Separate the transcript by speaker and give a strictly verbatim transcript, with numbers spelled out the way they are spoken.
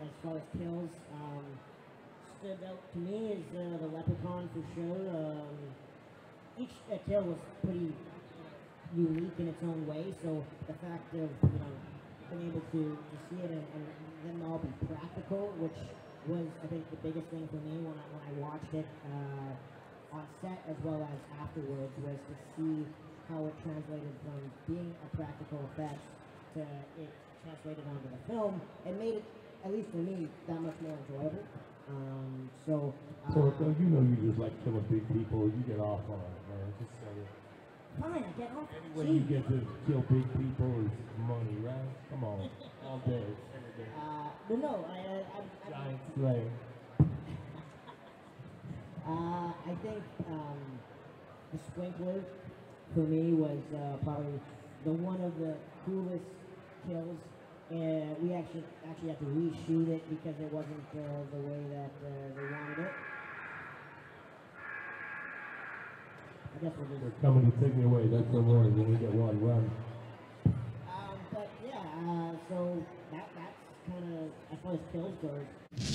Speaker 1: as far as kills, um, stood out to me is uh, the Leprechaun for sure. Um, each uh, kill was pretty unique in its own way, so the fact of, you know, being able to, to see it and, and them all be practical, which was, I think, the biggest thing for me when I, when I watched it uh, on set as well as afterwards, was to see how it translated from being a practical effect to it translated onto the film. It made it, at least for me, that much more enjoyable. Um, so, uh,
Speaker 2: so, so you know you just like killing big people, you get off on it, man. Just say it.
Speaker 1: Fine, I get off.
Speaker 2: Any way you get to kill big people is money, right? Come on, all day, every day.
Speaker 1: Uh, but no, I, I, I, I
Speaker 2: Giant slayer.
Speaker 1: uh, I think um, the sprinkler for me was uh, probably the one of the coolest kills. Uh, we actually actually had to reshoot it because it wasn't uh, the way that uh, they wanted it. I guess we'll just...
Speaker 2: They're coming to take me away. That's the word. When we get one, run.
Speaker 1: Um, but yeah, uh, so that that's kind of, as far as kills goes.